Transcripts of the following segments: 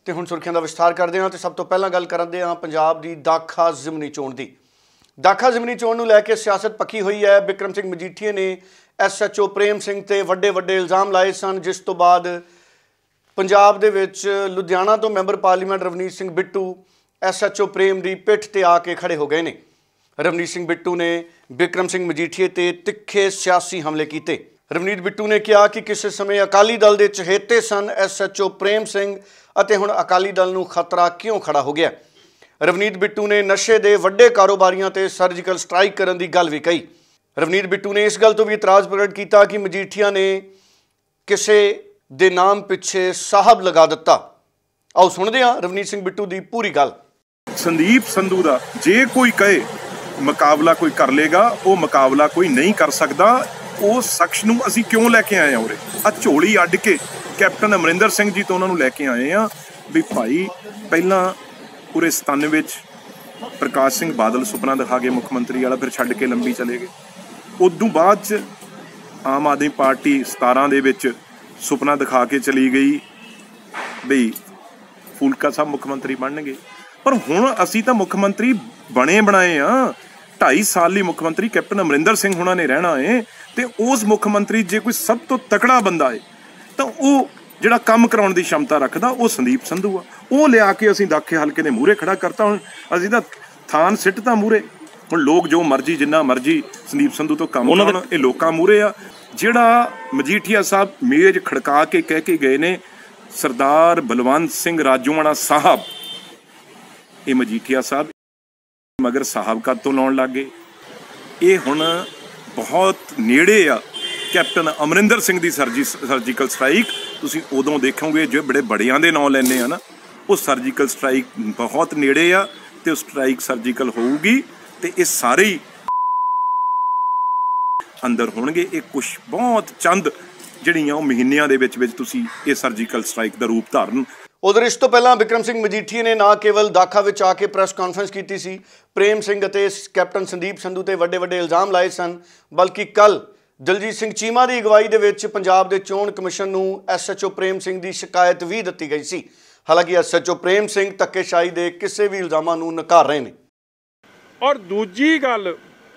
ਤੇ ਹੁਣ ਸੁਰਖੀਆਂ ਦਾ ਵਿਸਥਾਰ ਕਰਦੇ ਹਾਂ ਤੇ ਸਭ ਤੋਂ ਪਹਿਲਾਂ ਗੱਲ ਕਰਦੇ ਹਾਂ ਪੰਜਾਬ ਦੀ ਦਾਖਾ ਜ਼ਿਮਨੀ ਚੋਣ ਦੀ। ਦਾਖਾ ਜ਼ਿਮਨੀ ਚੋਣ ਨੂੰ ਲੈ ਕੇ ਸਿਆਸਤ ਪੱਕੀ ਹੋਈ ਹੈ। ਬਿਕਰਮ ਸਿੰਘ ਮਜੀਠੀਏ ਨੇ SHO ਪ੍ਰੇਮ ਸਿੰਘ ਤੇ ਵੱਡੇ ਇਲਜ਼ਾਮ ਲਾਏ ਸਨ, ਜਿਸ ਤੋਂ ਬਾਅਦ ਪੰਜਾਬ ਦੇ ਵਿੱਚ ਲੁਧਿਆਣਾ ਤੋਂ member parliament Ravneet Singh Bittu SHO Prem ਦੀ ਪਿੱਠ ਤੇ ਆ ਕੇ ਖੜੇ ਹੋ ਗਏ ਨੇ। ਰਵਨੀਤ ਸਿੰਘ ਬਿੱਟੂ ਨੇ ਬਿਕਰਮ ਸਿੰਘ ਮਜੀਠੀਏ ਤੇ ਤਿੱਖੇ ਸਿਆਸੀ ਹਮਲੇ ਕੀਤੇ। ਰਵਨੀਤ ਬਿੱਟੂ ਨੇ ਕਿਹਾ ਕਿ ਕਿਸੇ ਸਮੇਂ ਅਕਾਲੀ ਦਲ ਦੇ ਚਹੇਤੇ ਸਨ SHO ਪ੍ਰੇਮ ਸਿੰਘ ਅਤੇ ਹੁਣ ਅਕਾਲੀ ਦਲ ਨੂੰ ਖਤਰਾ ਕਿਉਂ ਖੜਾ ਹੋ ਗਿਆ। ਰਵਨੀਤ ਬਿੱਟੂ ਨੇ ਨਸ਼ੇ ਦੇ ਵੱਡੇ ਕਾਰੋਬਾਰੀਆਂ ਤੇ ਸਰਜੀਕਲ ਸਟ੍ਰਾਈਕ ਕਰਨ ਦੀ ਗੱਲ ਵੀ ਕਹੀ। ਰਵਨੀਤ ਬਿੱਟੂ ਨੇ ਇਸ ਗੱਲ ਤੋਂ ਵੀ ਇਤਰਾਜ਼ ਪ੍ਰਗਟ ਕੀਤਾ ਕਿ ਮਜੀਠੀਆ ਨੇ ਕਿਸੇ ਦੇ ਨਾਮ ਪਿੱਛੇ ਸਾਹਿਬ ਲਗਾ ਦਿੱਤਾ। ਆਓ ਸੁਣਦੇ ਹਾਂ ਰਵਨੀਤ ਸਿੰਘ ਬਿੱਟੂ ਦੀ ਪੂਰੀ ਗੱਲ। ਸੰਦੀਪ ਸੰਧੂ ਦਾ ਜੇ ਕੋਈ ਕਹੇ ਮੁਕਾਬਲਾ ਕੋਈ ਕਰ ਲੇਗਾ, ਉਹ ਮੁਕਾਬਲਾ ਕੋਈ ਨਹੀਂ ਕਰ ਸਕਦਾ। ਉਸ ਸ਼ਖਸ ਨੂੰ ਅਸੀਂ ਕਿਉਂ ਲੈ ਕੇ ਆਏ ਹਾਂ ਉਰੇ? ਆ ਝੋਲੀ ਅੱਡ ਕੇ ਕੈਪਟਨ ਅਮਰਿੰਦਰ ਸਿੰਘ ਜੀ ਤੋਂ ਉਹਨਾਂ ਨੂੰ ਲੈ ਕੇ ਆਏ ਹਾਂ ਵੀ ਭਾਈ ਪਹਿਲਾਂ ਪੂਰੇ 97 ਵਿੱਚ ਪ੍ਰਕਾਸ਼ ਸਿੰਘ ਬਾਦਲ ਸੁਪਨਾ ਦਿਖਾ ਕੇ ਮੁੱਖ ਮੰਤਰੀ ਵਾਲਾ, ਫਿਰ ਛੱਡ ਕੇ ਲੰਬੀ ਚਲੇ ਗਏ। ਉਦੋਂ ਬਾਅਦ 'ਚ ਆਮ ਆਦਮੀ ਪਾਰਟੀ 17 ਦੇ ਵਿੱਚ ਸੁਪਨਾ ਦਿਖਾ ਕੇ ਚਲੀ ਗਈ ਬਈ ਫੂਲਕਾ ਸਾਹਿਬ ਮੁੱਖ ਮੰਤਰੀ ਬਣਨਗੇ। ਪਰ ਹੁਣ ਅਸੀਂ ਤਾਂ ਮੁੱਖ ਮੰਤਰੀ ਬਣੇ ਬਣਾਏ ਆ। 2.5 ਸਾਲ ਲਈ ਮੁੱਖ ਮੰਤਰੀ ਕੈਪਟਨ ਅਮਰਿੰਦਰ ਸਿੰਘ ਹੁਣਾਂ ਨੇ ਰਹਿਣਾ ਹੈ ਤੇ ਉਸ ਮੁੱਖ ਮੰਤਰੀ ਜੇ ਕੋਈ ਸਭ ਤੋਂ ਤਕੜਾ ਬੰਦਾ ਹੈ ਤਾਂ ਉਹ ਜਿਹੜਾ ਕੰਮ ਕਰਾਉਣ ਦੀ ਸ਼ਮਤਾ ਰੱਖਦਾ ਉਹ ਸੰਦੀਪ ਸੰਧੂ ਆ। ਉਹ ਲਿਆ ਕੇ ਅਸੀਂ ਦਾਖੇ ਹਲਕੇ ਦੇ ਮੂਹਰੇ ਖੜਾ ਕਰਤਾ। ਹੁਣ ਅਸੀਂ ਤਾਂ ਥਾਨ ਸਿੱਟ ਤਾਂ ਮੂਹਰੇ, ਹੁਣ ਲੋਕ ਜੋ ਮਰਜ਼ੀ ਜਿੰਨਾ ਮਰਜ਼ੀ ਸੰਦੀਪ ਸੰਧੂ ਤੋਂ ਕੰਮ ਕਰਾਉਣ, ਇਹ ਲੋਕਾਂ ਮੂਹਰੇ ਆ। ਜਿਹੜਾ ਮਜੀਠੀਆ ਸਾਹਿਬ ਮੇਜ਼ ਖੜਕਾ ਕੇ ਕਹਿ ਕੇ ਗਏ ਨੇ ਸਰਦਾਰ ਬਲਵੰਤ ਸਿੰਘ ਰਾਜੂਆਣਾ ਸਾਹਿਬ, ਇਹ ਮਜੀਠੀਆ ਸਾਹਿਬ ਮਗਰ ਸਾਹਿਬ ਕਦ ਤੋਂ ਲਾਉਣ ਲੱਗ ਗਏ। ਇਹ ਹੁਣ ਬਹੁਤ ਨੇੜੇ ਆ ਕੈਪਟਨ ਅਮਰਿੰਦਰ ਸਿੰਘ ਦੀ ਸਰਜੀਕਲ ਸਟ੍ਰਾਈਕ। ਤੁਸੀਂ ਉਦੋਂ ਦੇਖੋਗੇ ਜੋ ਬੜੇ ਬੜਿਆਂ ਦੇ ਨਾਂ ਲੈਂਦੇ ਆ ਨਾ, ਉਹ ਸਰਜੀਕਲ ਸਟ੍ਰਾਈਕ ਬਹੁਤ ਨੇੜੇ ਆ ਤੇ ਉਹ ਸਟ੍ਰਾਈਕ ਸਰਜੀਕਲ ਹੋਊਗੀ ਤੇ ਇਹ ਸਾਰੇ ਹੀ ਅੰਦਰ ਹੋਣਗੇ। ਇਹ ਕੁਛ ਬਹੁਤ ਚੰਦ ਜਿਹੜੀਆਂ ਉਹ ਮਹੀਨਿਆਂ ਦੇ ਵਿੱਚ ਤੁਸੀਂ ਇਹ ਸਰਜੀਕਲ ਸਟ੍ਰਾਈਕ ਦਾ ਰੂਪ ਧਾਰਨ। ਉਧਰ ਇਸ ਤੋਂ ਪਹਿਲਾਂ ਬਿਕਰਮ ਸਿੰਘ ਮਜੀਠੀਏ ਨੇ ਨਾ ਕੇਵਲ ਦਾਖਾ ਵਿੱਚ ਆ ਕੇ ਪ੍ਰੈਸ ਕਾਨਫਰੰਸ ਕੀਤੀ ਸੀ, ਪ੍ਰੇਮ ਸਿੰਘ ਅਤੇ ਕੈਪਟਨ ਸੰਦੀਪ ਸੰਧੂ ਤੇ ਵੱਡੇ ਇਲਜ਼ਾਮ ਲਾਏ ਸਨ, ਬਲਕਿ ਕੱਲ ਦਲਜੀਤ ਸਿੰਘ ਚੀਮਾ ਦੀ ਅਗਵਾਈ ਦੇ ਵਿੱਚ ਪੰਜਾਬ ਦੇ ਚੋਣ ਕਮਿਸ਼ਨ ਨੂੰ SHO ਪ੍ਰੇਮ ਸਿੰਘ ਦੀ ਸ਼ਿਕਾਇਤ ਵੀ ਦਿੱਤੀ ਗਈ ਸੀ। ਹਾਲਾਂਕਿ SHO ਪ੍ਰੇਮ ਸਿੰਘ ਧੱਕੇਸ਼ਾਹੀ ਦੇ ਕਿਸੇ ਵੀ ਇਲਜ਼ਾਮਾਂ ਨੂੰ ਨਕਾਰ ਰਹੇ ਨੇ। ਔਰ ਦੂਜੀ ਗੱਲ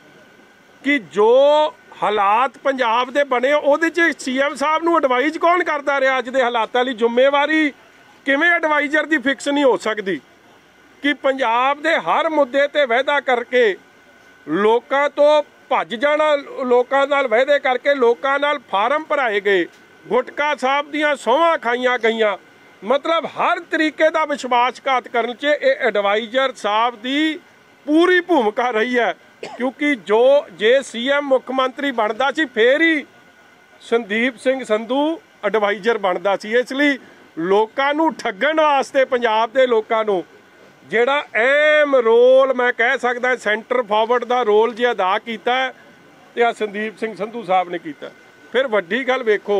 ਕਿ ਜੋ ਹਾਲਾਤ ਪੰਜਾਬ ਦੇ ਬਣੇ ਉਹਦੇ 'ਚ CM ਸਾਹਿਬ ਨੂੰ ਐਡਵਾਈਜ਼ ਕੌਣ ਕਰਦਾ ਰਿਹਾ? ਅੱਜ ਦੇ ਹਾਲਾਤਾਂ ਲਈ ਜ਼ਿੰਮੇਵਾਰੀ ਕਿਵੇਂ ਐਡਵਾਈਜ਼ਰ ਦੀ ਫਿਕਸ ਨਹੀਂ ਹੋ ਸਕਦੀ ਕਿ ਪੰਜਾਬ ਦੇ ਹਰ ਮੁੱਦੇ ਤੇ ਵਾਅਦਾ ਕਰਕੇ ਲੋਕਾਂ ਤੋਂ ਭੱਜ ਜਾਣਾ, ਲੋਕਾਂ ਨਾਲ ਵਾਅਦੇ ਕਰਕੇ ਲੋਕਾਂ ਨਾਲ ਫਾਰਮ ਭਰਾਏ ਗਏ, ਗੁਟਕਾ ਸਾਹਿਬ ਦੀਆਂ ਸਹੁੰਆਂ ਖਾਈਆਂ ਗਈਆਂ, ਮਤਲਬ ਹਰ ਤਰੀਕੇ ਦਾ ਵਿਸ਼ਵਾਸਘਾਤ ਕਰਨ 'ਚ ਇਹ ਐਡਵਾਈਜ਼ਰ ਸਾਹਿਬ ਦੀ ਪੂਰੀ ਭੂਮਿਕਾ ਰਹੀ ਹੈ। ਕਿਉਂਕਿ ਜੇ CM ਮੁੱਖ ਮੰਤਰੀ ਬਣਦਾ ਸੀ ਫੇਰ ਹੀ ਸੰਦੀਪ ਸਿੰਘ ਸੰਧੂ ਐਡਵਾਈਜ਼ਰ ਬਣਦਾ ਸੀ। ਇਸ ਲਈ ਲੋਕਾਂ ਨੂੰ ਠੱਗਣ ਵਾਸਤੇ, ਪੰਜਾਬ ਦੇ ਲੋਕਾਂ ਨੂੰ ਜਿਹੜਾ ਅਹਿਮ ਰੋਲ ਮੈਂ ਕਹਿ ਸਕਦਾ ਸੈਂਟਰ ਫਾਰਵਰਡ ਦਾ ਰੋਲ ਜੇ ਅਦਾ ਕੀਤਾ ਤੇ ਆ ਸੰਦੀਪ ਸਿੰਘ ਸੰਧੂ ਸਾਹਿਬ ਨੇ ਕੀਤਾ। ਫਿਰ ਵੱਡੀ ਗੱਲ ਵੇਖੋ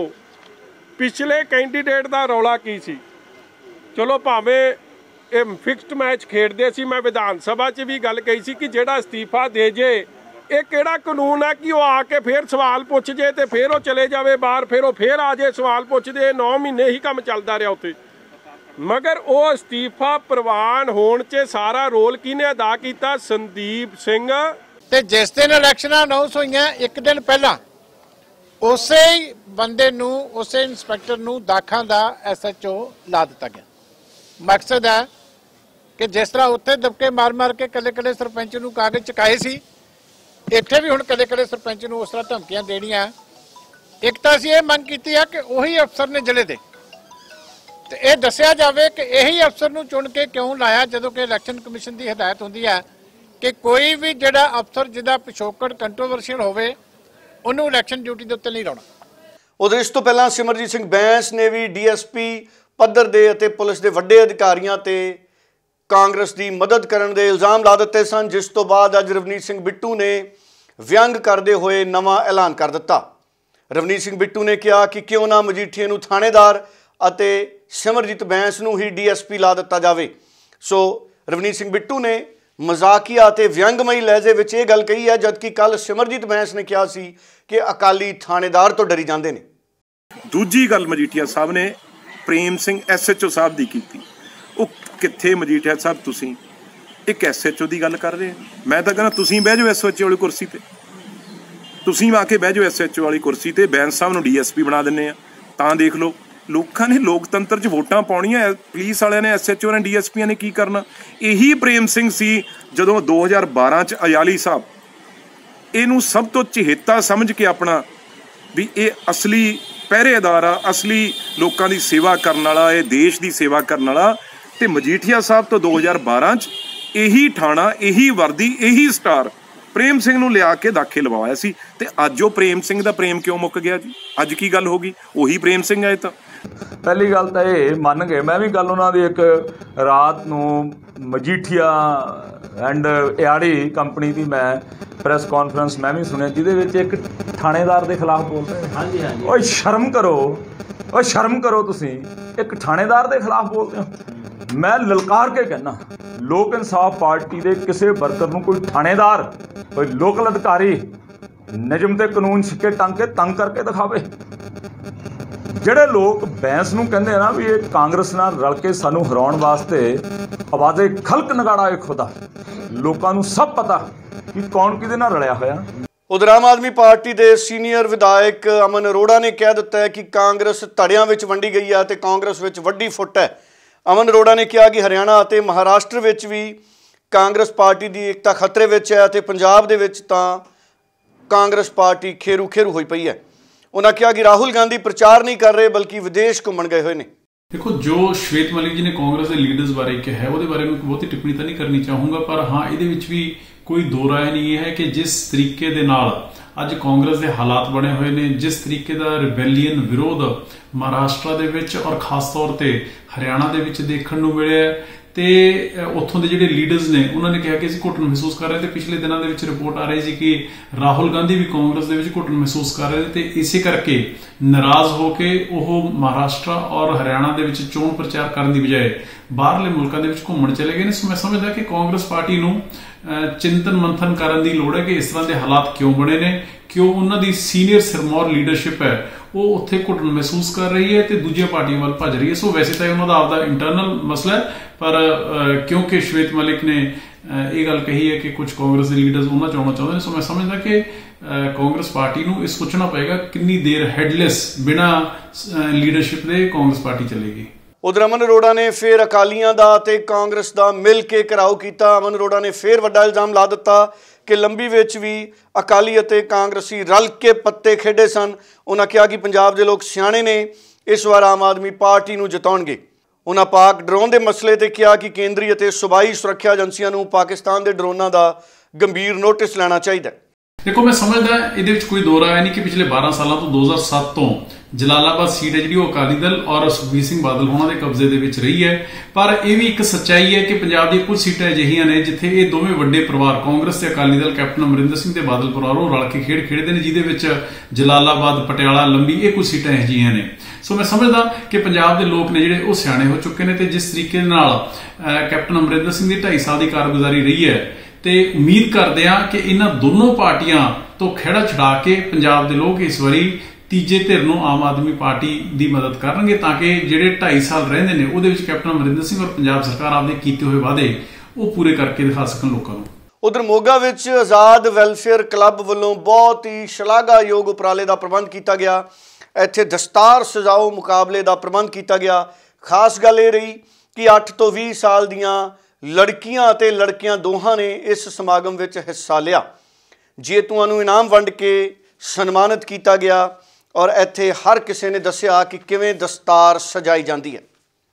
ਪਿਛਲੇ ਕੈਂਡੀਡੇਟ ਦਾ ਰੌਲਾ ਕੀ ਸੀ। ਚਲੋ ਭਾਵੇਂ ਇਹ ਫਿਕਸਡ ਮੈਚ ਖੇਡਦੇ ਸੀ, ਮੈਂ ਵਿਧਾਨ ਸਭਾ 'ਚ ਵੀ ਗੱਲ ਕਹੀ ਸੀ ਕਿ ਜਿਹੜਾ ਅਸਤੀਫਾ ਦੇ ਜੇ ਇਹ ਕਿਹੜਾ ਕਾਨੂੰਨ ਹੈ ਕਿ ਉਹ ਆ ਕੇ ਫਿਰ ਸਵਾਲ ਪੁੱਛ ਜੇ ਤੇ ਫਿਰ ਉਹ ਚਲੇ ਜਾਵੇ ਬਾਹਰ, ਫਿਰ ਉਹ ਫਿਰ ਆ ਜੇ ਸਵਾਲ ਪੁੱਛਦੇ। 9 ਮਹੀਨੇ ਹੀ ਕੰਮ ਚੱਲਦਾ ਰਿਹਾ ਉੱਥੇ। ਮਗਰ ਉਹ ਅਸਤੀਫਾ ਪ੍ਰਵਾਨ ਹੋਣ 'ਚ ਸਾਰਾ ਰੋਲ ਕਿਹਨੇ ਅਦਾ ਕੀਤਾ? ਸੰਦੀਪ ਸਿੰਘ। ਤੇ ਜਿਸ ਦਿਨ ਇਲੈਕਸ਼ਨਾਂ ਅਨਾਉਂਸ ਹੋਈਆਂ ਇੱਕ ਦਿਨ ਪਹਿਲਾਂ ਉਸੇ ਹੀ ਬੰਦੇ ਨੂੰ, ਉਸੇ ਇੰਸਪੈਕਟਰ ਨੂੰ ਦਾਖਾਂ ਦਾ SHO ਲਾ ਦਿੱਤਾ ਗਿਆ। ਮਕਸਦ ਹੈ ਕਿ ਜਿਸ ਤਰ੍ਹਾਂ ਉੱਥੇ ਦਬਕੇ ਮਾਰ ਕੇ ਕੱਲੇ ਸਰਪੰਚ ਨੂੰ ਕਾਗਜ਼ ਚੁਕਾਏ ਸੀ, ਇੱਥੇ ਵੀ ਹੁਣ ਕੱਲੇ ਸਰਪੰਚ ਨੂੰ ਉਸ ਤਰ੍ਹਾਂ ਧਮਕੀਆਂ ਦੇਣੀਆਂ। ਇੱਕ ਤਾਂ ਅਸੀਂ ਇਹ ਮੰਗ ਕੀਤੀ ਹੈ ਕਿ ਉਹੀ ਅਫਸਰ ਨੇ ਜ਼ਿਲ੍ਹੇ ਦੇ ਤੇ ਇਹ ਦੱਸਿਆ ਜਾਵੇ ਕਿ ਇਹੀ ਅਫਸਰ ਨੂੰ ਚੁਣ ਕੇ ਕਿਉਂ ਲਾਇਆ, ਜਦੋਂ ਕਿ ਇਲੈਕਸ਼ਨ ਕਮਿਸ਼ਨ ਦੀ ਹਦਾਇਤ ਹੁੰਦੀ ਹੈ ਕਿ ਕੋਈ ਵੀ ਜਿਹੜਾ ਅਫਸਰ ਜਿਹਦਾ ਪਿਛੋਕੜ ਕੰਟਰੋਵਰਸ਼ੀਅਲ ਹੋਵੇ ਉਹਨੂੰ ਇਲੈਕਸ਼ਨ ਡਿਊਟੀ ਦੇ ਉੱਤੇ ਨਹੀਂ ਲਾਉਣਾ। ਉਧਰ ਇਸ ਤੋਂ ਪਹਿਲਾਂ ਸਿਮਰਜੀਤ ਸਿੰਘ ਬੈਂਸ ਨੇ ਵੀ DSP ਪੱਧਰ ਦੇ ਅਤੇ ਪੁਲਿਸ ਦੇ ਵੱਡੇ ਅਧਿਕਾਰੀਆਂ ਤੇ ਕਾਂਗਰਸ ਦੀ ਮਦਦ ਕਰਨ ਦੇ ਇਲਜ਼ਾਮ ਲਾ ਦਿੱਤੇ ਸਨ, ਜਿਸ ਤੋਂ ਬਾਅਦ ਅੱਜ ਰਵਨੀਤ ਸਿੰਘ ਬਿੱਟੂ ਨੇ ਵਿਅੰਗ ਕਰਦੇ ਹੋਏ ਨਵਾਂ ਐਲਾਨ ਕਰ ਦਿੱਤਾ। ਰਵਨੀਤ ਸਿੰਘ ਬਿੱਟੂ ਨੇ ਕਿਹਾ ਕਿ ਕਿਉਂ ਨਾ ਮਜੀਠੀਏ ਨੂੰ ਥਾਣੇਦਾਰ ਅਤੇ ਸਿਮਰਜੀਤ ਬੈਂਸ ਨੂੰ ਹੀ DSP ਲਾ ਦਿੱਤਾ ਜਾਵੇ। ਸੋ ਰਵਨੀਤ ਸਿੰਘ ਬਿੱਟੂ ਨੇ ਮਜ਼ਾਕੀਆ ਅਤੇ ਵਿਅੰਗਮਈ ਲਹਿਜੇ ਵਿੱਚ ਇਹ ਗੱਲ ਕਹੀ ਹੈ, ਜਦਕਿ ਕੱਲ ਸਿਮਰਜੀਤ ਬੈਂਸ ਨੇ ਕਿਹਾ ਸੀ ਕਿ ਅਕਾਲੀ ਥਾਣੇਦਾਰ ਤੋਂ ਡਰੀ ਜਾਂਦੇ ਨੇ। ਦੂਜੀ ਗੱਲ ਮਜੀਠੀਆ ਸਾਹਿਬ ਨੇ ਪ੍ਰੇਮ ਸਿੰਘ SHO ਸਾਹਿਬ ਦੀ ਕੀਤੀ। ਕਿੱਥੇ ਮਜੀਠੀਆ ਸਾਹਿਬ ਤੁਸੀਂ ਇੱਕ SHO ਦੀ ਗੱਲ ਕਰ ਰਹੇ ਹੋ? ਮੈਂ ਤਾਂ ਕਹਿੰਦਾ ਤੁਸੀਂ ਬਹਿ ਜਾਓ SHO ਵਾਲੀ ਕੁਰਸੀ ਤੇ, ਤੁਸੀਂ ਆ ਕੇ ਬਹਿ ਜਾਓ SHO ਵਾਲੀ ਕੁਰਸੀ ਤੇ। ਬੈਂਸ ਸਾਹਿਬ ਨੂੰ DSP ਬਣਾ ਦਿੰਦੇ ਆ ਤਾਂ ਦੇਖ ਲਓ। ਲੋਕਾਂ ਨੇ ਲੋਕਤੰਤਰ 'ਚ ਵੋਟਾਂ ਪਾਉਣੀਆਂ, ਪੁਲਿਸ ਵਾਲਿਆਂ ਨੇ SHO ਨੇ DSPਆਂ ਨੇ ਕੀ ਕਰਨਾ। ਇਹੀ ਪ੍ਰੇਮ ਸਿੰਘ ਸੀ ਜਦੋਂ 2012 'ਚ ਅਯਾਲੀ ਸਾਹਿਬ ਇਹਨੂੰ ਸਭ ਤੋਂ ਚਹੇਤਾ ਸਮਝ ਕੇ ਆਪਣਾ ਵੀ ਇਹ ਅਸਲੀ ਪਹਿਰੇਦਾਰ ਆ, ਅਸਲੀ ਲੋਕਾਂ ਦੀ ਸੇਵਾ ਕਰਨ ਵਾਲਾ, ਇਹ ਦੇਸ਼ ਦੀ ਸੇਵਾ ਕਰਨ ਵਾਲਾ। ਤੇ ਮਜੀਠੀਆ ਸਾਹਿਬ ਤੋਂ 2012 'ਚ ਇਹੀ ਠਾਣਾ, ਇਹੀ ਵਰਦੀ, ਇਹੀ ਸਟਾਰ ਪ੍ਰੇਮ ਸਿੰਘ ਨੂੰ ਲਿਆ ਕੇ ਦਾਖੇ ਲਵਾਇਆ ਸੀ। ਤੇ ਅੱਜ ਉਹ ਪ੍ਰੇਮ ਸਿੰਘ ਦਾ ਪ੍ਰੇਮ ਕਿਉਂ ਮੁੱਕ ਗਿਆ ਜੀ? ਅੱਜ ਕੀ ਗੱਲ ਹੋ ਗਈ? ਉਹੀ ਪ੍ਰੇਮ ਸਿੰਘ ਹੈ। ਤਾਂ ਪਹਿਲੀ ਗੱਲ ਤਾਂ ਇਹ ਮੰਨ ਗਏ, ਮੈਂ ਵੀ ਗੱਲ ਉਹਨਾਂ ਦੀ ਇੱਕ ਰਾਤ ਨੂੰ ਮਜੀਠੀਆ ਐਂਡ ਇਆੜੀ ਕੰਪਨੀ ਦੀ ਮੈਂ ਪ੍ਰੈਸ ਕਾਨਫਰੰਸ ਮੈਂ ਵੀ ਸੁਣਿਆ, ਜਿਹਦੇ ਵਿੱਚ ਇੱਕ ਥਾਣੇਦਾਰ ਦੇ ਖਿਲਾਫ ਬੋਲਦੇ। ਹਾਂਜੀ ਹਾਂਜੀ, ਓਏ ਸ਼ਰਮ ਕਰੋ, ਓਏ ਸ਼ਰਮ ਕਰੋ, ਤੁਸੀਂ ਇੱਕ ਥਾਣੇਦਾਰ ਦੇ ਖਿਲਾਫ ਬੋਲਦੇ ਹੋ। ਮੈਂ ਲਲਕਾਰ ਕੇ ਕਹਿਣਾ, ਲੋਕ ਇਨਸਾਫ ਪਾਰਟੀ ਦੇ ਕਿਸੇ ਵਰਕਰ ਨੂੰ ਕੋਈ ਥਾਣੇਦਾਰ, ਕੋਈ ਲੋਕਲ ਅਧਿਕਾਰੀ ਨਿਯਮ ਤੇ ਕਾਨੂੰਨ ਸਿੱਕੇ ਟੰਗ ਕੇ ਤੰਗ ਕਰਕੇ ਦਿਖਾਵੇ। ਜਿਹੜੇ ਲੋਕ ਬੈਂਸ ਨੂੰ ਕਹਿੰਦੇ ਨਾ ਵੀ ਇਹ ਕਾਂਗਰਸ ਨਾਲ ਰਲ ਕੇ ਸਾਨੂੰ ਹਰਾਉਣ ਵਾਸਤੇ ਆਵਾਜ਼ੇ ਖਲਕ ਨਗਾੜਾ ਇਹ ਖੁਦਾ, ਲੋਕਾਂ ਨੂੰ ਸਭ ਪਤਾ ਕਿ ਕੌਣ ਕਿਹਦੇ ਨਾਲ ਰਲਿਆ ਹੋਇਆ। ਉਧਰ ਆਮ ਆਦਮੀ ਪਾਰਟੀ ਦੇ ਸੀਨੀਅਰ ਵਿਧਾਇਕ ਅਮਨ ਅਰੋੜਾ ਨੇ ਕਹਿ ਦਿੱਤਾ ਹੈ ਕਿ ਕਾਂਗਰਸ ਧੜਿਆਂ ਵਿੱਚ ਵੰਡੀ ਗਈ ਹੈ ਤੇ ਕਾਂਗਰਸ ਵਿੱਚ ਵੱਡੀ ਫੁੱਟ ਹੈ। ਅਮਨ ਅਰੋੜਾ ਨੇ ਕਿਹਾ ਕਿ ਹਰਿਆਣਾ ਅਤੇ ਮਹਾਰਾਸ਼ਟਰ ਵਿੱਚ ਵੀ ਕਾਂਗਰਸ ਪਾਰਟੀ ਦੀ ਏਕਤਾ ਖਤਰੇ ਵਿੱਚ ਹੈ ਅਤੇ ਪੰਜਾਬ ਦੇ ਵਿੱਚ ਤਾਂ ਕਾਂਗਰਸ ਪਾਰਟੀ ਖੇਰੂ ਖੇਰੂ ਹੋਈ ਪਈ ਹੈ। ਉਹਨਾਂ ਕਿਹਾ ਕਿ ਰਾਹੁਲ ਗਾਂਧੀ ਪ੍ਰਚਾਰ ਨਹੀਂ ਕਰ ਰਹੇ ਬਲਕਿ ਵਿਦੇਸ਼ ਘੁੰਮਣ ਗਏ ਹੋਏ ਨੇ। देखो, जो श्वेत मलिक जी ने कांग्रेस के लीडर्स बारे कहा वो बारे में बहुत ही टिप्पणी तो नहीं करनी चाहूँगा, पर हाँ ये भी कोई दो राय नहीं है कि जिस तरीके दे नाल अज कांग्रेस के हालात बने हुए ने, जिस तरीके का रिबेलीयन विरोध महाराष्ट्र दे विच और खास तौर पर हरियाणा दे विच देखण नूं मिलिया ते उत्थों के जिहड़े लीडर्स ने उन्होंने कहा कि असीं घुटन महसूस कर रहे थे। पिछले दिनों के विच रिपोर्ट आ रही थी कि राहुल गांधी भी कांग्रेस के विच घुटन महसूस कर रहे थे, इसे करके नाराज होके वह महाराष्ट्र और हरियाणा के विच चोण प्रचार करने की बजाय बाहरले मुल्कों के विच घूमण चले गए। मैं समझदा कि कांग्रेस पार्टी नूं चिंतन मंथन करने की लोड़ है कि इस तरह के हालात क्यों बने ने, क्यों उन्होंने सीनियर सिरमौर लीडरशिप है वो उत्थे घुटन महसूस कर रही है तो दूसरी पार्टियों वाल भज रही है। सो वैसे तो उन्होंने आपका इंटरनल मसला है, पर क्योंकि श्वेत मलिक ने ये गल कही है कि कुछ कांग्रेस के लीडर्स उन्होंने चाहना चाहते हैं, सो मैं समझदा कि कांग्रेस पार्टी नूं ये सोचना पएगा कितनी देर हैडलैस बिना लीडरशिप के कांग्रेस पार्टी चलेगी। उधर अमन अरोड़ा ने फिर अकालियां दा ते कांग्रेस दा मिल के घिराव किया। अमन अरोड़ा ने फिर वड्डा इल्जाम ला दिता कि लंबी विच भी अकाली अते कांग्रेसी रल के पत्ते खेडे सन। उन्होंने कहा कि पंजाब के लोग सियाणे ने, इस बार आम आदमी पार्टी नूं जिताउणगे। उन्होंने पाक ड्रोन के मसले ते कहा कि केंद्रीय अते सूबाई सुरक्षा एजेंसियां नूं पाकिस्तान के ड्रोनां दा गंभीर नोटिस लेना चाहिए। देखो, मैं समझदा ये कोई दो राय नहीं कि पिछले 12 सालों तो 2007 तो जलालाबाद सीट है जी अकाली दल और सुखबीर सिंह बादल होना के कब्जे दे विच रही है, पर यह भी एक सच्चाई है कि पंजाब दी कुछ सीटां अजिहियां ने जिथे ये दोवें वड्डे परिवार कांग्रेस ते अकाली दल कैप्टन अमरिंदर सिंह ते बादल परिवार रल के खेड खेडदे ने, जिहदे विच जलालाबाद, पटियाला, लंबी ये कुछ सीटां अजिहियां ने। सो मैं समझदा कि पंजाब के लोग ने जिहड़े वो सियाणे हो चुके हैं ते जिस तरीके नाल कैप्टन अमरिंदर सिंह की 2.5 साल की कारगुजारी रही है ते उम्मीद करते हैं कि इन्हां दोनों पार्टियां तो खिहड़ा छड़ा के पंजाब के लोग इस बारी तीजे धिर नूं आम आदमी पार्टी की मदद करनगे ताकि जिहड़े 2.5 साल रहिंदे ने उहदे विच कैप्टन अमरिंदर सिंह और पंजाब सरकार आपदे कीते हुए वादे वो पूरे करके दिखा सकन लोकां नूं। उधर मोगा विच आज़ाद वैलफेयर क्लब वालों बहुत ही शलाघायोग उपराले का प्रबंध किया गया। इत्थे दस्तार सजाओ मुकाबले का प्रबंध किया गया। खास गल ये रही कि 8 तो 20 साल दियां लड़कियां ते लड़कियां दोहां ने इस समागम विच हिस्सा लिया। जेतूआं नूं इनाम वंड के सन्मानित किया गया और इत्थे हर किसी ने दस्सिया कि किवें दस्तार सजाई जाती है।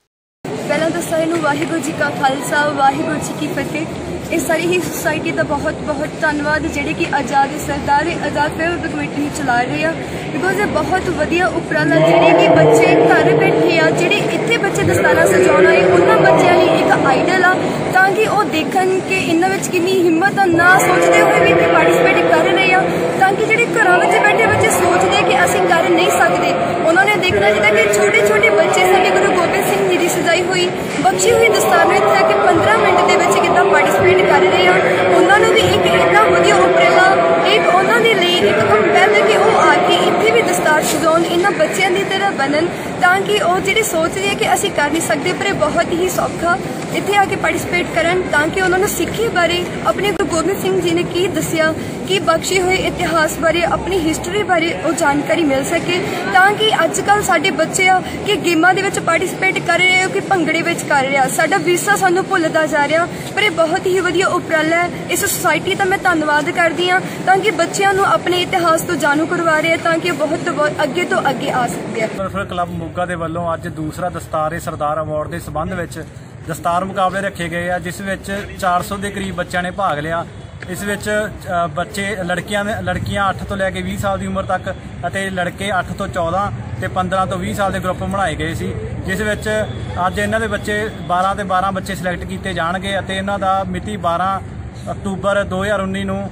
पहला तो सारे वाहिगुरू जी का खालसा वाहिगुरू जी की फतेह। इस सारी ही सोसाइटी का बहुत बहुत धन्यवाद जिहड़े कि आज़ाद सरदार आज़ाद फेवरट कमेटी चला रहे हैं, बिकॉज ये बहुत वधिया उपराला जिहड़े कि बच्चे घर बैठे आ जिहड़े इत्थे बच्चे दस्तारा सजाउण आए उन्हां बच्चों लई एक आइडल आ ताकि वो देखण कि इन्हां विच कितनी हिम्मत आ, ना सोचते हुए भी इत्थे पार्टिसिपेट कर रहे हैं ताकि जिहड़े घरां विच बैठे बच्चे सोचते कि असीं कर नहीं सकते उन्होंने देखना चाहिए कि छोटे छोटे बच्चे साडे गुरु गोबिंद सिंह जी की सजाई हुई बख्शी हुई दस्तार में कि 15 मिनट के विच किद्दां पार्टिसिपेट कर रहे हैं। उन्होंने भी एक इतना वधिया उपराला एक उन्होंने लिए एक कंपेल कि वो आके इत्थे भी दस्तार सजाउण इन्हां बच्चों की तरह बनन ताकि वो जिहड़ी सोच रही है कि असीं कर नहीं सकते, पर बहुत ही सौखा इत्थे आके पार्टिसिपेट करन ताकि उन्होंने सिक्खी बारे अपने गुरु गोबिंद सिंह जी ने की दसिया कि बख्शे हुए इतिहास बारे अपनी हिस्टरी बारे वो जानकारी मिल सके, ताकि अजकल साडे बच्चे आ कि गेमां दे विच पार्टिसिपेट कर रहे हो कि भंगड़े विच कर रहा, साडा विरसा सानू भुलदा जा रहा। पर यह बहुत ही वधिया उपराला है इस सोसाइटी का, मैं धन्नवाद करदी हां ताकि बच्चों नू अपने इतिहास तो जाणू करवा रहे हैं ताकि बहुत अगे तो अगे आ सकते हैं। वेलफेयर क्लब मोगा के वालों अज दूसरा दस्तारे सरदार अवार्ड के संबंध में दस्तार मुकाबले रखे गए हैं, जिस 400 के करीब बच्चों ने भाग लिया। इस बच्चे लड़कियां 8 तो लैके 20 साल की उम्र तक और लड़के 8 तो 14 ते 15 तो 20 साल के ग्रुप बनाए गए सी, जिस अज इन्हों के बच्चे 12 ते 12 बच्चे सिलेक्ट किए जाएंगे। इन्हों का मिति 12 अक्तूबर 2019 नूं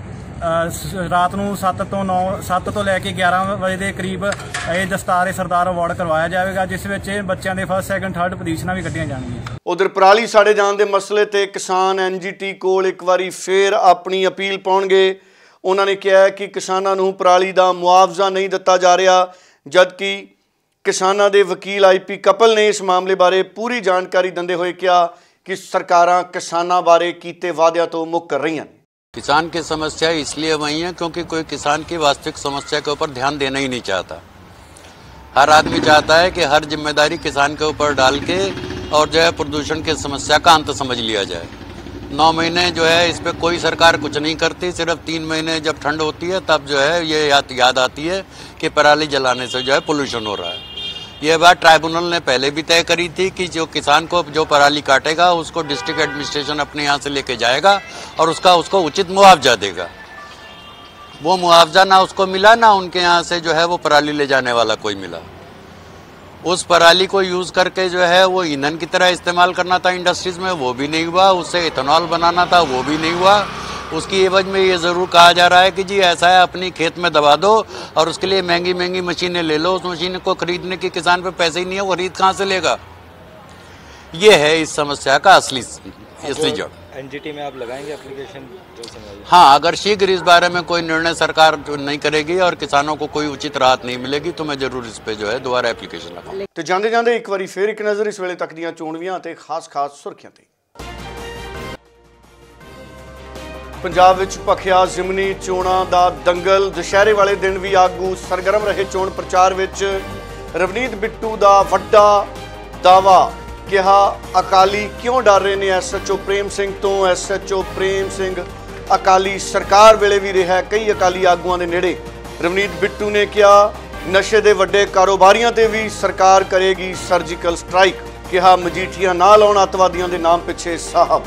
रात नूं 7 तो लैके 11 बजे के करीब ये दस्तारे सरदार अवार्ड करवाया जाएगा, जिस बच्चों के फर्स्ट सैकेंड थर्ड पोजीशनां भी कड्ढियां जाणगीਆਂ। उधर पराली साड़े जाण के मसले ते किसान NGT कोल एक बारी फिर अपनी अपील पाउणगे। उन्होंने कहा कि किसानां नूं पराली दा मुआवजा नहीं दिता जा रहा, जबकि किसानां दे वकील IP कपल ने इस मामले बारे पूरी जानकारी दिंदे होए कहा कि सरकारां किसानां बारे कीते वादियां तो मुकर रही हैं। किसान की समस्या इसलिए वही है क्योंकि कोई किसान की वास्तविक समस्या के ऊपर ध्यान देना ही नहीं चाहता। हर आदमी चाहता है कि हर जिम्मेदारी किसान के ऊपर डाल के और जो है प्रदूषण की समस्या का अंत समझ लिया जाए। 9 महीने जो है इस पर कोई सरकार कुछ नहीं करती, सिर्फ 3 महीने जब ठंड होती है तब जो है ये याद आती है कि पराली जलाने से जो है पोल्यूशन हो रहा है। ये बात ट्राइब्यूनल ने पहले भी तय करी थी कि जो किसान को जो पराली काटेगा उसको डिस्ट्रिक्ट एडमिनिस्ट्रेशन अपने यहाँ से लेके जाएगा और उसको उचित मुआवजा देगा। वो मुआवजा ना उसको मिला, ना उनके यहाँ से जो है वो पराली ले जाने वाला कोई मिला। उस पराली को यूज़ करके जो है वो ईंधन की तरह इस्तेमाल करना था इंडस्ट्रीज़ में, वो भी नहीं हुआ। उससे इथेनॉल बनाना था, वो भी नहीं हुआ। उसकी एवज में ये ज़रूर कहा जा रहा है कि जी ऐसा है अपनी खेत में दबा दो और उसके लिए महंगी महंगी मशीनें ले लो। उस मशीन को खरीदने की किसान पे पैसे ही नहीं है, वो खरीद कहाँ से लेगा? ये है इस समस्या का असली जड़। NGT में आप लगाएंगे एप्लीकेशन जो समझ? हाँ, अगर शीघ्र इस बारे में कोई निर्णय सरकार जो नहीं करेगी और किसानों को कोई उचित राहत नहीं मिलेगी तो मैं जरूर इस पे जो है दोबारा एप्लीकेशन लगाऊंगा। तो जाते जाते एक बार फिर एक नज़र इस वेले तक ਦੀਆਂ ਚੋਣਵੀਆਂ ਤੇ ਖਾਸ ਸੁਰਖੀਆਂ ਤੇ। ਪੰਜਾਬ ਵਿੱਚ ਭਖਿਆ ਜ਼ਿਮਨੀ ਚੋਣਾਂ ਦਾ ਦੰਗਲ। ਦੁਸ਼ਹਿਰੇ ਵਾਲੇ ਦਿਨ ਵੀ ਆਗੂ ਸਰਗਰਮ ਰਹੇ ਚੋਣ ਪ੍ਰਚਾਰ ਵਿੱਚ। ਰਵਨੀਤ ਬਿੱਟੂ ਦਾ ਵੱਡਾ ਦਾਵਾ, ਕਿਹਾ ਅਕਾਲੀ ਕਿਉਂ ਡਰ ਰਹੇ ਨੇ SHO ਪ੍ਰੇਮ ਸਿੰਘ ਤੋਂ। SHO ਪ੍ਰੇਮ ਸਿੰਘ ਅਕਾਲੀ ਸਰਕਾਰ ਵੇਲੇ ਵੀ ਰਿਹਾ ਕਈ ਅਕਾਲੀ ਆਗੂਆਂ ਦੇ ਨੇੜੇ। ਰਵਨੀਤ ਬਿੱਟੂ ਨੇ ਕਿਹਾ ਨਸ਼ੇ ਦੇ ਵੱਡੇ ਕਾਰੋਬਾਰੀਆਂ ਤੇ ਵੀ ਸਰਕਾਰ ਕਰੇਗੀ ਸਰਜੀਕਲ ਸਟ੍ਰਾਈਕ। ਕਿਹਾ ਮਜੀਠੀਆਂ ਨਾ ਲਾਉਣ ਅੱਤਵਾਦੀਆਂ ਦੇ ਨਾਮ ਪਿੱਛੇ ਸਾਹਿਬ।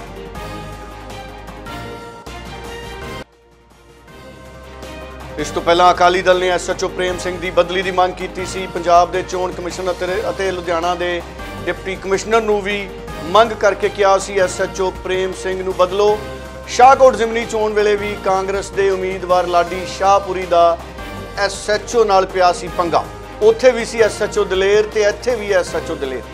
इस तो पहला अकाली दल ने SHO प्रेम सिंह की बदली की मांग की सी। पंजाब के चोण कमिश्नर और लुधियाना के डिप्टी कमिश्नर नूं भी मंग करके कहा सी SHO प्रेम सिंह नूं बदलो। शाहकोट जिमनी चोण वेले भी कांग्रेस के उम्मीदवार लाडी शाहपुरी का SHO नाल पिया सी पंगा। उत्थे भी सी SHO दलेर ते इत्थे भी SHO दलेर।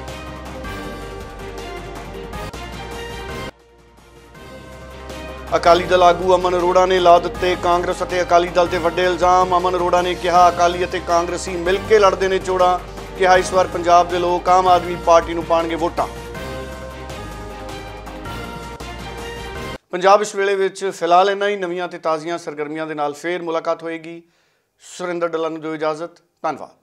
अकाली दल आगू अमन अरोड़ा ने ला दिते कांग्रेस और अकाली दल ते वड्डे इल्जाम। अमन अरोड़ा ने कहा अकाली और कांग्रेसी मिल के लड़ते ने चोड़ा। कहा इस बार पंजाब के लोग आम आदमी पार्टी नूं पाणगे वोटां। पंजाब इस वेले विच फिलहाल इन्हां ही नवीं ते ताज़ियां सरगर्मियां दे नाल फिर मुलाकात होएगी। सुरिंदर डल्ला नूं दिओ इजाजत। धन्नवाद।